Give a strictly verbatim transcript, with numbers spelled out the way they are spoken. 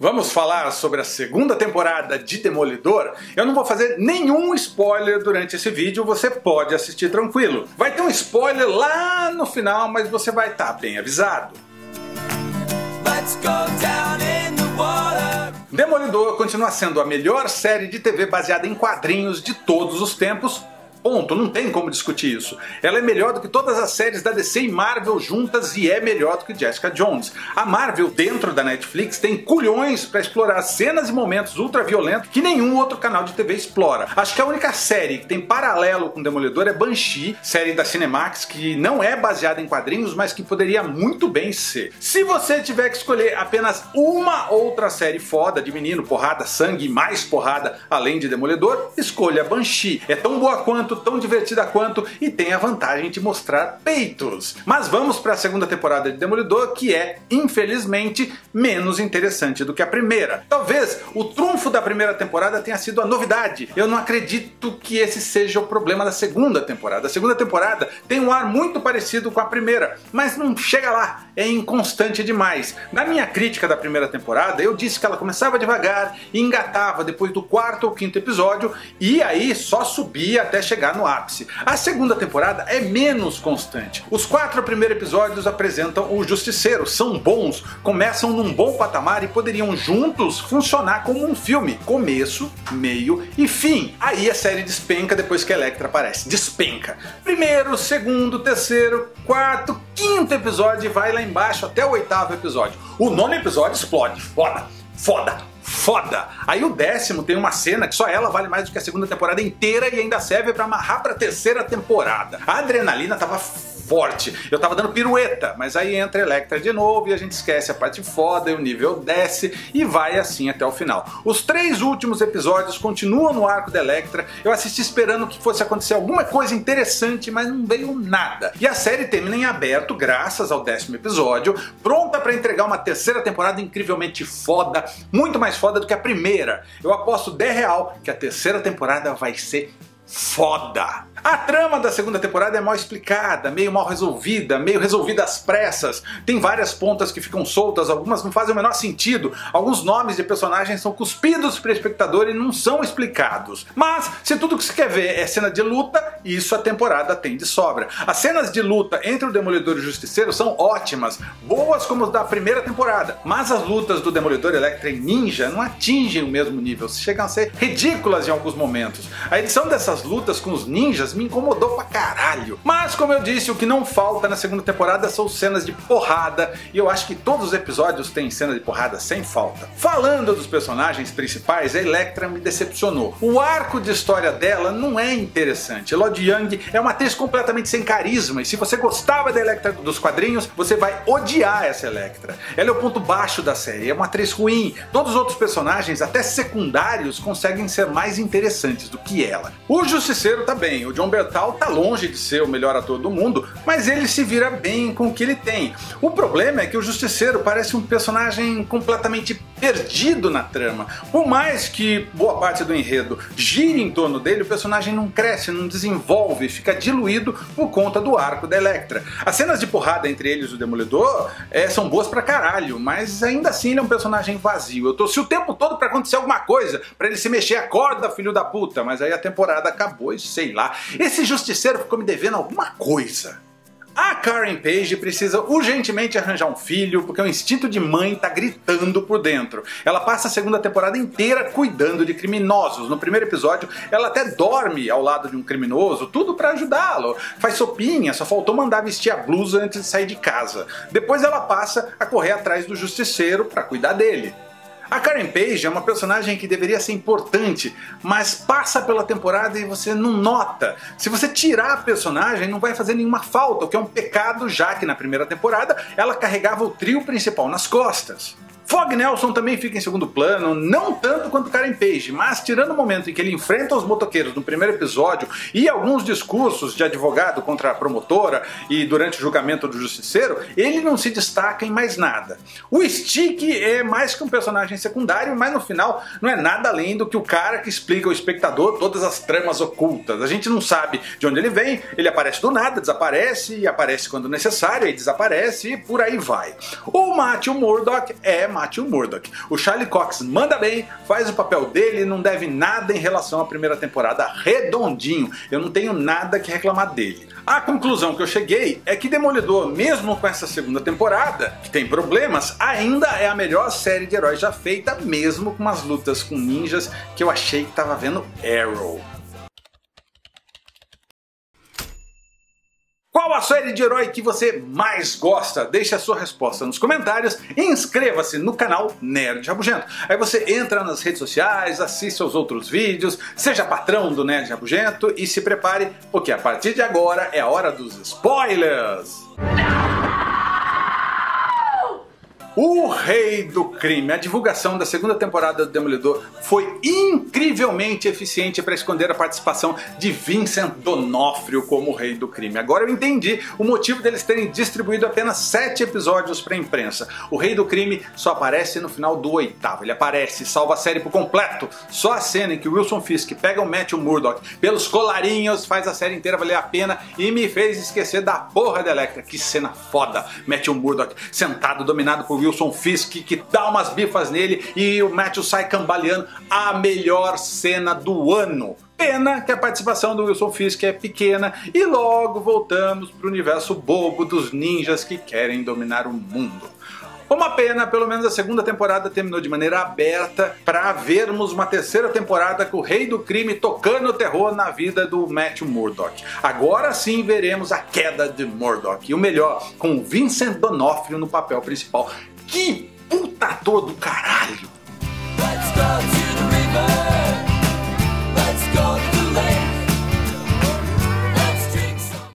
Vamos falar sobre a segunda temporada de Demolidor? Eu não vou fazer nenhum spoiler durante esse vídeo, você pode assistir tranquilo. Vai ter um spoiler lá no final, mas você vai estar bem avisado. Let's go down in the water. Demolidor continua sendo a melhor série de T V baseada em quadrinhos de todos os tempos. Ponto, não tem como discutir isso. Ela é melhor do que todas as séries da D C e Marvel juntas e é melhor do que Jessica Jones. A Marvel, dentro da Netflix, tem culhões para explorar cenas e momentos ultraviolentos que nenhum outro canal de T V explora. Acho que a única série que tem paralelo com Demolidor é Banshee, série da Cinemax, que não é baseada em quadrinhos, mas que poderia muito bem ser. Se você tiver que escolher apenas uma outra série foda de menino, porrada, sangue e mais porrada, além de Demolidor, escolha Banshee. É tão boa quanto, tão divertida quanto e tem a vantagem de mostrar peitos. Mas vamos para a segunda temporada de Demolidor, que é, infelizmente, menos interessante do que a primeira. Talvez o trunfo da primeira temporada tenha sido a novidade. Eu não acredito que esse seja o problema da segunda temporada. A segunda temporada tem um ar muito parecido com a primeira, mas não chega lá, é inconstante demais. Na minha crítica da primeira temporada, eu disse que ela começava devagar e engatava depois do quarto ou quinto episódio e aí só subia até chegar no ápice. A segunda temporada é menos constante. Os quatro primeiros episódios apresentam o Justiceiro, são bons, começam num bom patamar e poderiam juntos funcionar como um filme. Começo, meio e fim. Aí a série despenca depois que a Elektra aparece. Despenca. Primeiro, segundo, terceiro, quarto, quinto episódio e vai lá embaixo até o oitavo episódio. O nono episódio explode. Foda, foda. Foda! Aí o décimo tem uma cena que só ela vale mais do que a segunda temporada inteira e ainda serve pra amarrar pra terceira temporada. A adrenalina tava forte, eu tava dando pirueta, mas aí entra a Elektra de novo e a gente esquece a parte foda e o nível desce e vai assim até o final. Os três últimos episódios continuam no arco da Elektra, eu assisti esperando que fosse acontecer alguma coisa interessante, mas não veio nada. E a série termina em aberto graças ao décimo episódio, pronta pra entregar uma terceira temporada incrivelmente foda, muito mais foda do que a primeira. Eu aposto dez real que a terceira temporada vai ser foda. A trama da segunda temporada é mal explicada, meio mal resolvida, meio resolvida às pressas. Tem várias pontas que ficam soltas, algumas não fazem o menor sentido. Alguns nomes de personagens são cuspidos para o espectador e não são explicados. Mas, se tudo que se quer ver é cena de luta, isso a temporada tem de sobra. As cenas de luta entre o Demolidor e o Justiceiro são ótimas, boas como as da primeira temporada. Mas as lutas do Demolidor, Elektra e Ninja não atingem o mesmo nível, chegam a ser ridículas em alguns momentos. A edição dessas lutas com os ninjas me incomodou pra caralho. Mas, como eu disse, o que não falta na segunda temporada são cenas de porrada, e eu acho que todos os episódios têm cena de porrada sem falta. Falando dos personagens principais, a Elektra me decepcionou. O arco de história dela não é interessante. Elodie Yung é uma atriz completamente sem carisma, e se você gostava da Elektra dos quadrinhos, você vai odiar essa Elektra. Ela é o ponto baixo da série, é uma atriz ruim. Todos os outros personagens, até secundários, conseguem ser mais interessantes do que ela. O Justiceiro tá bem, o Jon Bernthal tá longe de ser o melhor ator do mundo, mas ele se vira bem com o que ele tem. O problema é que o Justiceiro parece um personagem completamente perdido na trama. Por mais que boa parte do enredo gire em torno dele, o personagem não cresce, não desenvolve, fica diluído por conta do arco da Elektra. As cenas de porrada entre eles e o Demolidor é, são boas pra caralho, mas ainda assim ele é um personagem vazio. Eu torci o tempo todo pra acontecer alguma coisa, pra ele se mexer, acorda, filho da puta, mas aí a temporada acabou e sei lá. Esse Justiceiro ficou me devendo alguma coisa. A Karen Page precisa urgentemente arranjar um filho, porque o instinto de mãe tá gritando por dentro. Ela passa a segunda temporada inteira cuidando de criminosos. No primeiro episódio, ela até dorme ao lado de um criminoso, tudo pra ajudá-lo. Faz sopinha, só faltou mandar vestir a blusa antes de sair de casa. Depois ela passa a correr atrás do Justiceiro pra cuidar dele. A Karen Page é uma personagem que deveria ser importante, mas passa pela temporada e você não nota. Se você tirar a personagem, não vai fazer nenhuma falta, o que é um pecado, já que na primeira temporada ela carregava o trio principal nas costas. Fog Nelson também fica em segundo plano, não tanto quanto Karen Page, mas tirando o momento em que ele enfrenta os motoqueiros no primeiro episódio e alguns discursos de advogado contra a promotora e durante o julgamento do Justiceiro, ele não se destaca em mais nada. O Stick é mais que um personagem secundário, mas no final não é nada além do que o cara que explica ao espectador todas as tramas ocultas. A gente não sabe de onde ele vem, ele aparece do nada, desaparece, e aparece quando necessário, e desaparece, e por aí vai. O Matthew Murdock é Matthew Murdock. O Charlie Cox manda bem, faz o papel dele e não deve nada em relação à primeira temporada, redondinho. Eu não tenho nada que reclamar dele. A conclusão que eu cheguei é que Demolidor, mesmo com essa segunda temporada, que tem problemas, ainda é a melhor série de heróis já feita, mesmo com umas lutas com ninjas que eu achei que tava vendo Arrow. Qual a série de herói que você mais gosta? Deixe a sua resposta nos comentários e inscreva-se no canal Nerd Rabugento. Aí você entra nas redes sociais, assiste aos outros vídeos, seja patrão do Nerd Rabugento e se prepare, porque a partir de agora é a hora dos spoilers! O Rei do Crime. A divulgação da segunda temporada do Demolidor foi incrivelmente eficiente para esconder a participação de Vincent D'Onofrio como Rei do Crime. Agora eu entendi o motivo deles terem distribuído apenas sete episódios para a imprensa. O Rei do Crime só aparece no final do oitavo. Ele aparece, salva a série por completo. Só a cena em que o Wilson Fisk pega o Matthew Murdock pelos colarinhos faz a série inteira valer a pena e me fez esquecer da porra da Elektra. Que cena foda! Matthew Murdock sentado, dominado por Wilson Fisk, que dá umas bifas nele e o Matthew sai cambaleando. A melhor cena do ano. Pena que a participação do Wilson Fisk é pequena e logo voltamos para o universo bobo dos ninjas que querem dominar o mundo. Uma pena, pelo menos a segunda temporada terminou de maneira aberta para vermos uma terceira temporada com o Rei do Crime tocando o terror na vida do Matthew Murdock. Agora sim veremos a queda de Murdock. E o melhor, com o Vincent D'Onofrio no papel principal. Que puta ator do caralho! Let's go to the river.